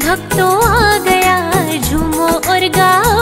भक्तों आ गया, झूमो और गाओ।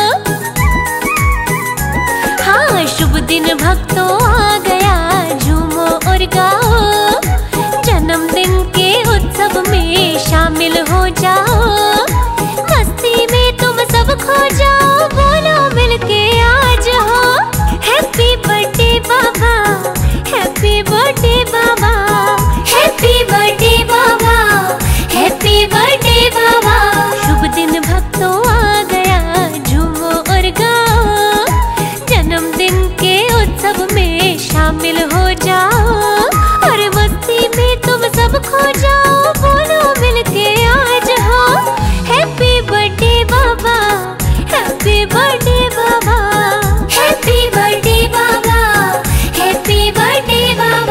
हाँ, शुभ दिन भक्तों आ गया, झूमो और गाओ। जन्मदिन के उत्सव में शामिल हो जाओ, मस्ती में तुम सब खो जाओ, बोलो मिलके आज हो। Happy birthday Baba, happy birthday Baba, happy birthday Baba, happy birthday Baba. शुभ दिन भक्तों आ गया, झूमो और गाओ। जन्मदिन के उत्सव में शामिल हो जाओ, और मस्ती में तुम सब खो जाओ, बोलो मिलके आज हो। Happy birthday Baba, happy birthday Baba, happy birthday Baba, happy birthday Baba.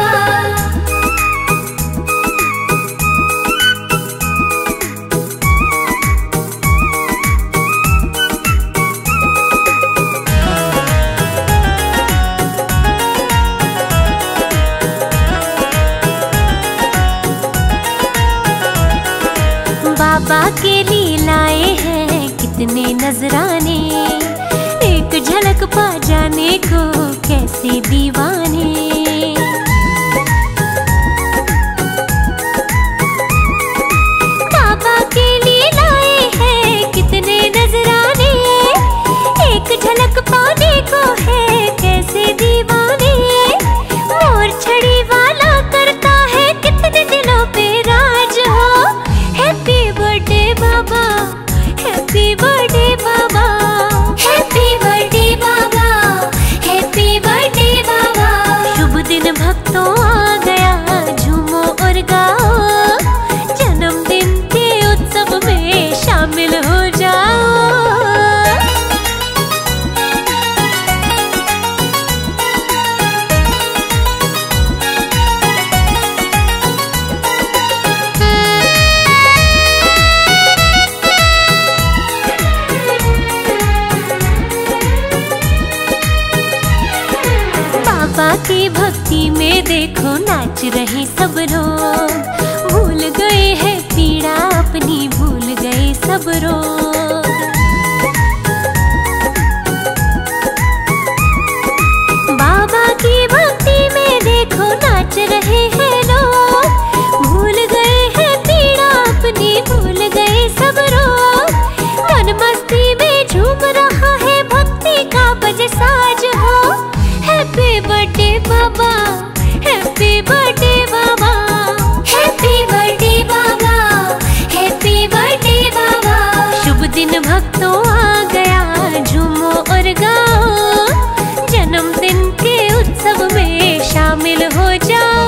Baba के लीलाएं हैं कितने नजराने, एक झलक पा जाने को कैसे दीवाने। बाबा के लीलाएं हैं कितने नजराने, एक झलक पाने को है कैसे दीवाने। मोर छड़ी वाला करता है कितने दिलों पे राज हो। Happy birthday Baba, happy birthday Baba, happy birthday Baba, happy birthday Baba. शुभ दिन भक्तों आ गया, झूमो और गाओ। जन्मदिन के उत्सव में शामिल हो जाओ। बाबा की भक्ति में देखो नाच रहे सब लोग, भूल गए हैं पीड़ा अपनी, भूल गए सब रोग। बाबा की भक्ति में देखो नाच रहे हैं लोग, भूल गए हैं पीड़ा अपनी, भूल गए सब रोग। मन मस्ती में झूम रहा है भक्ति का बज साज हो। Happy birthday Baba, happy birthday Baba, happy birthday Baba, happy birthday Baba. शुभ दिन भक्तों आ गया, झूमो और गाओ। जन्मदिन के उत्सव में शामिल हो जाओ।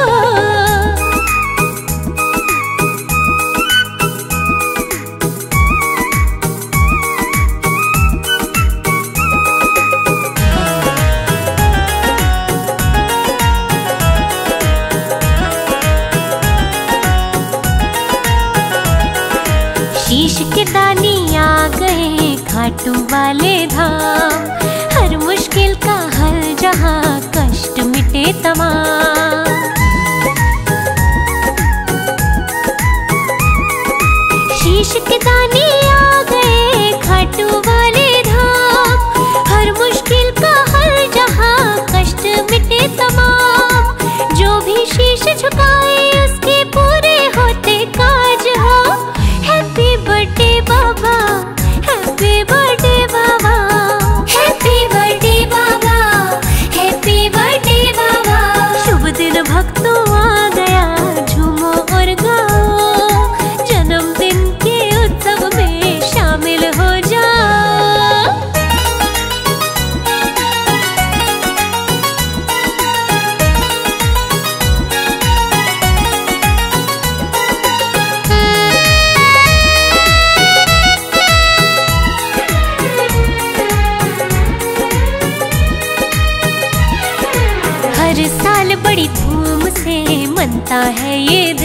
शीश के दानी आ गए खाटू वाले धाम, हर मुश्किल का हल जहाँ कष्ट मिटे तमाम। शीश के दानी आ गए खाटू वाले धाम, हर मुश्किल का हल जहाँ कष्ट मिटे तमाम। जो भी शीश झुकाए उसके पूरे होते काज हो। Happy birthday Baba, happy birthday Baba, happy birthday Baba, happy birthday Baba. शुभ दिन भक्तों आ गया, झूमो और गाओ। जन्मदिन के उत्सव में शामिल हो जाओ। हर साल बड़ी धूम से मनता है ये